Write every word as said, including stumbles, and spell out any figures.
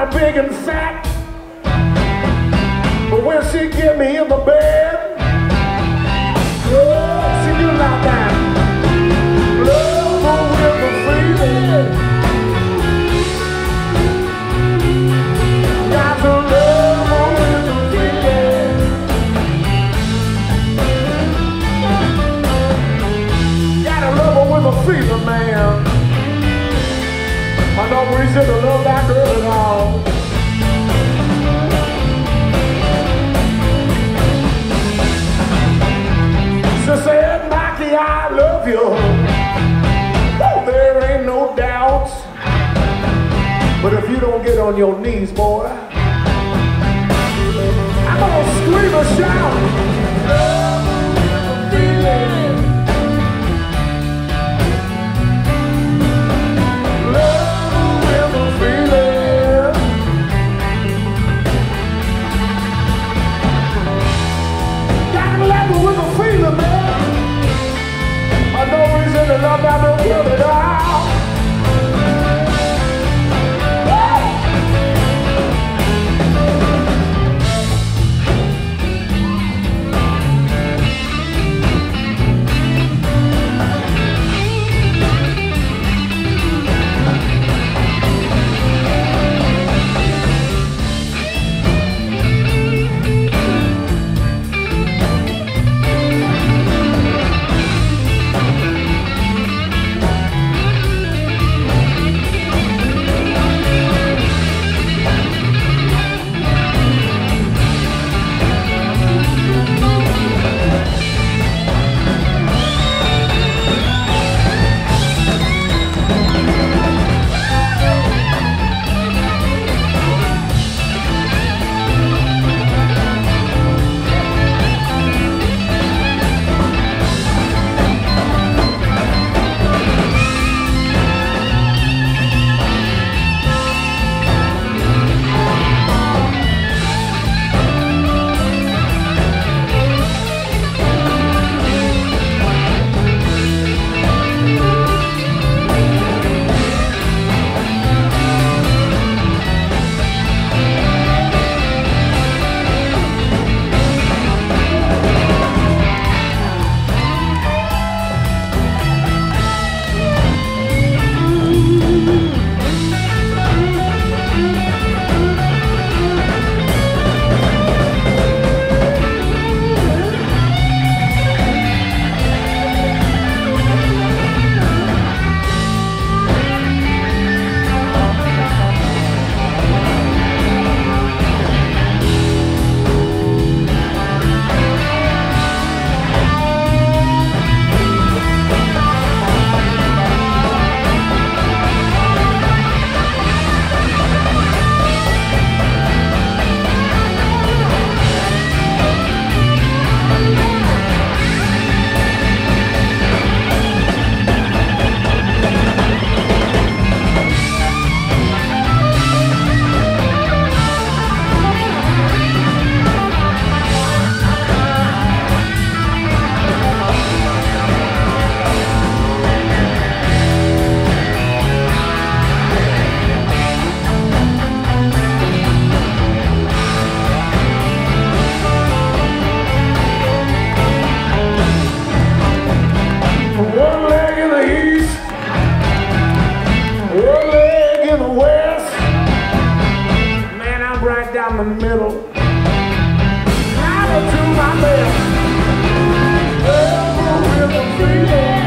kinda big and fat, but when she get me in the bed, oh, she do like that. Love with the feeling. Got to love with the feeling. Gotta love her with a feeling, man. I no reason to love that girl at all. She said, Mikey, I love you. Oh, there ain't no doubts. But if you don't get on your knees, boy, I'm gonna scream and shout. Love with a feeling. Love with a feeling. Gotta love her with a feeling, man. I no reason to love that little girl at all. Down the middle, out to my left, love with a feeling.